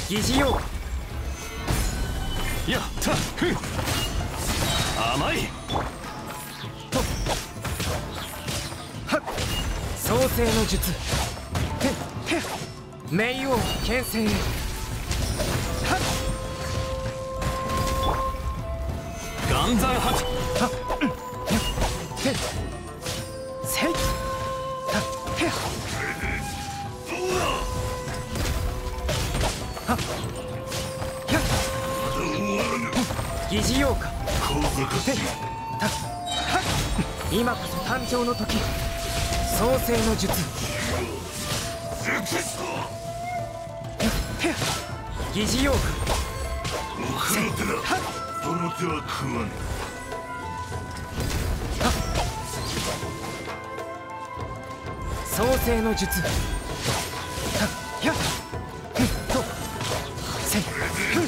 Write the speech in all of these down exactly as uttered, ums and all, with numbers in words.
疑似用やったふん甘いとはっ創世の術へっへっ冥王牽制はっ岩山発はっうんへっせいはっへっはっやっ疑似用かてたはっ今こそ誕生の時創世の術へっ疑似用かせいはっその手は食わぬ。 創世の術はっやっふんとせいふん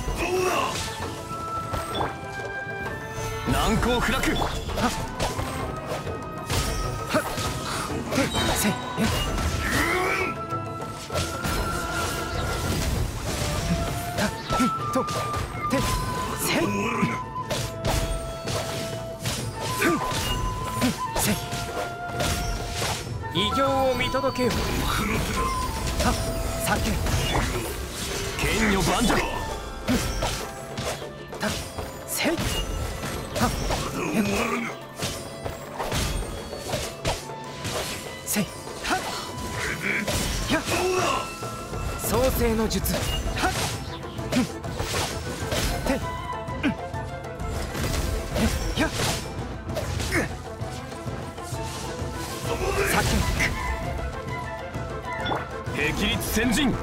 難攻不落はっはってせいえはっふんとてせいふんふんせい偉業を見届けよはっ酒剣女盤石たせいはっえせいはっやっ創世の術はっふんてうんえやっ酒霹靂先陣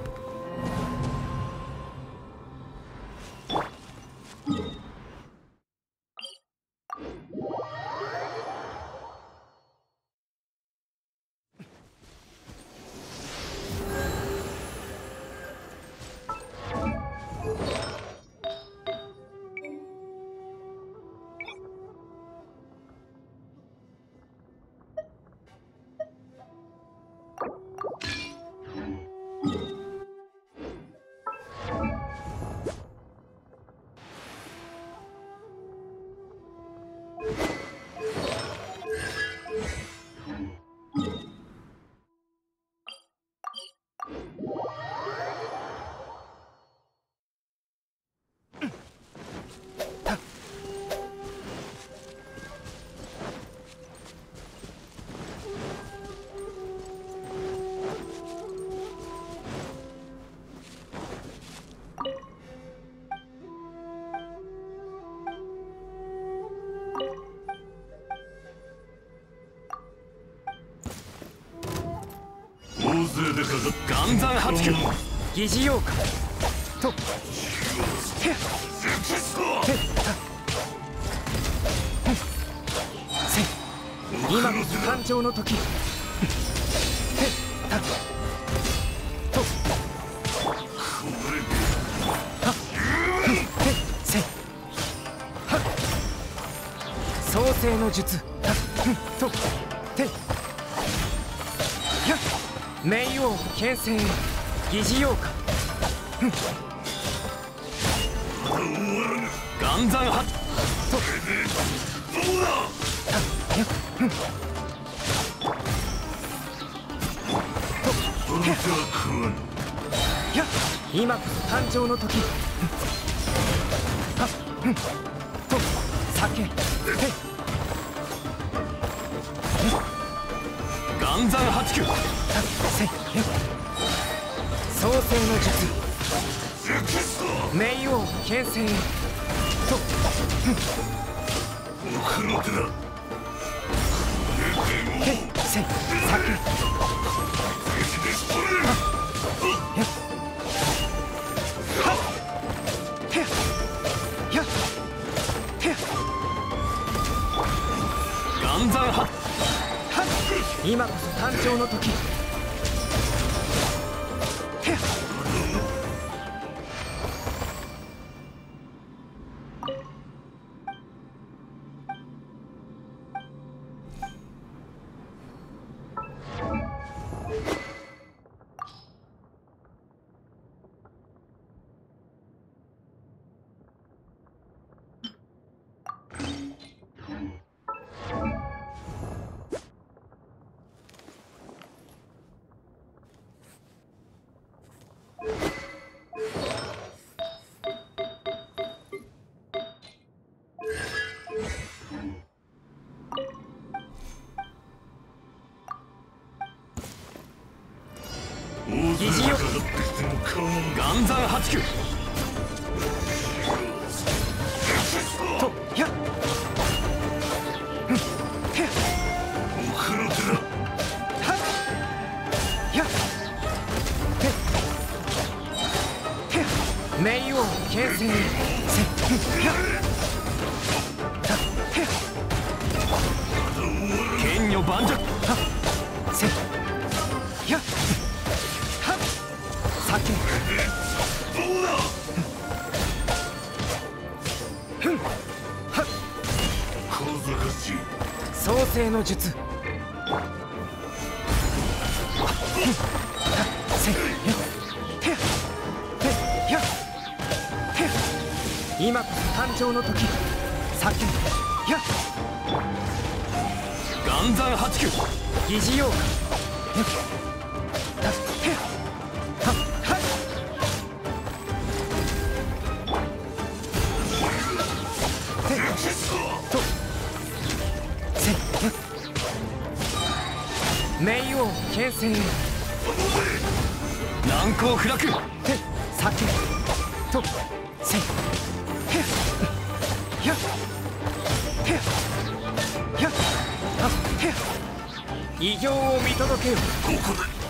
大勢でかかっ岩山八九疑似用かとへっへったせい今こそ誕生の時へったとはっへせいはっ創世の術はっとてやっ冥王牽制疑似用か岩山八とやっその手は食わぬ。 やっ今こそ誕生の時はっと酒へ岩山八九せい創世の術冥王牽制と奥の手だ。 へせい酒はっへやっへ岩山八はっ今こそ誕生の時へっ岩山八九とやっ奥の手だ。 はっやってへっ冥王形成せやったへっ剣女盤石はっせやっはっ酒どうだ。 ふんはっ小賢しい。 創世の術せやへやへ今こそ誕生の時酒や岩山八九疑似ようかへはっはってとせや冥王形成難攻不落て酒とせへやへやあへ偉業を見届けよここで